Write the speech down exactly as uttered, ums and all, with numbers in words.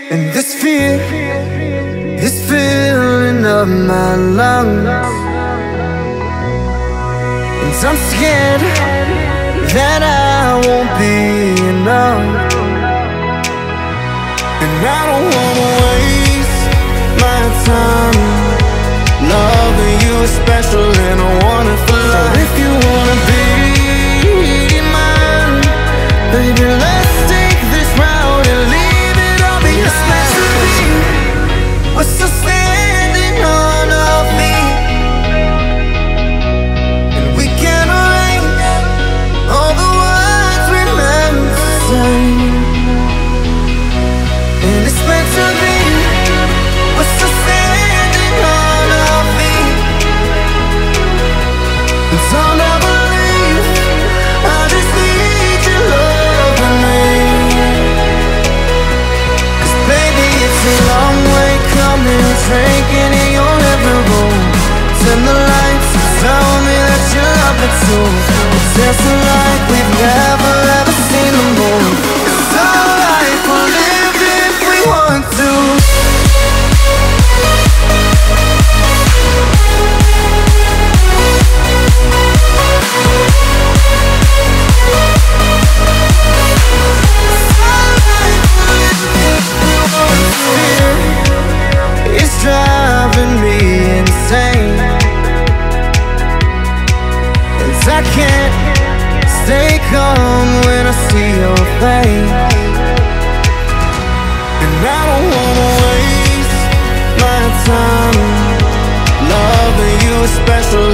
And this fear is filling up my lungs, and I'm scared that I won't be enough. And I don't wanna waste my time. Loving you is special and I want it for life. So if you wanna be mine, baby, let's take this route and leave it all behind. It's meant to be. We're still standing on our feet, and we can erase all the words we meant to say. And it's meant to be. We're still standing on our feet, and so I'll never leave. I just need your love and me. 'Cause baby, it's a long way coming, drinking in your living room. Turn the lights, tell me that you love me too. It's dancing like we've never ever seen the moon. It's alright, we'll live if we want to. It's driving me insane, and I can't stay calm when I see your face. And I don't wanna waste my time. Loving you is special